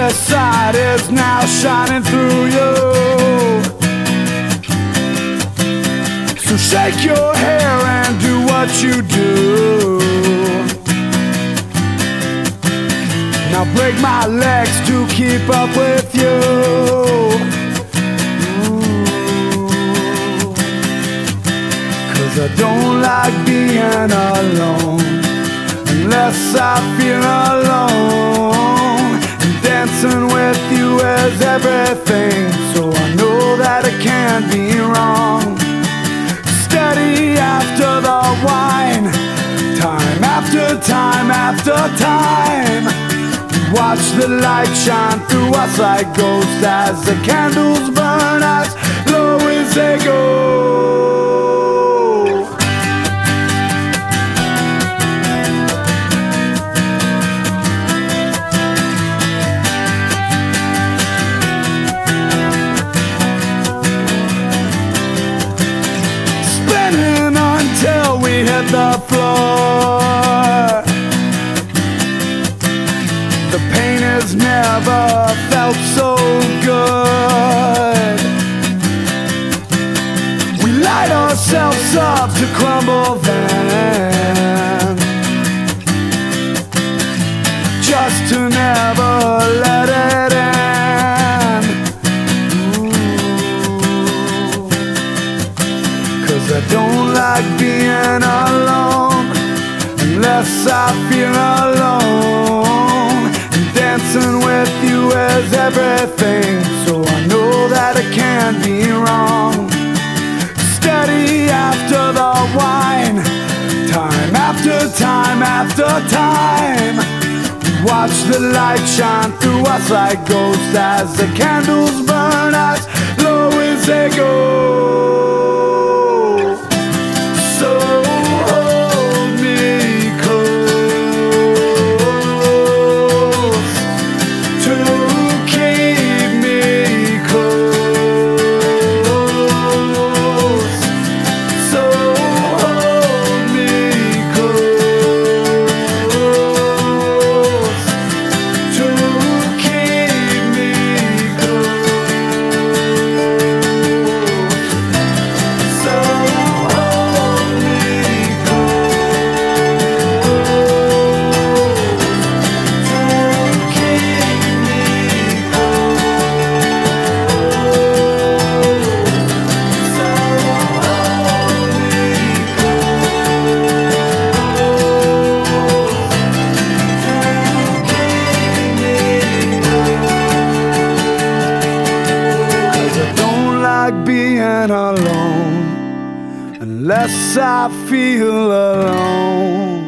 darkest side is now shining through you. So shake your hair and do what you do. Now break my legs to keep up with you. Cause I don't like being alone unless I feel alone. And dancing with you is everything, so I know that it can't be wrong. Steady after the wine, time after time after time. Watch the light shine through us like ghosts as the candles burn as low as they go. Spinning until we hit the floor. The pain has never felt so good. We light ourselves up to crumble then, just to never let it end. Cause I don't like being alone unless I feel alone. Dancing with you is everything, so I know that it can't be wrong. Steady after the wine, time after time after time. Watch the light shine through us like ghosts as the candles burn as low as they go. So hold me close to keep me close. So hold me close to keep me close. So hold me being alone unless I feel alone.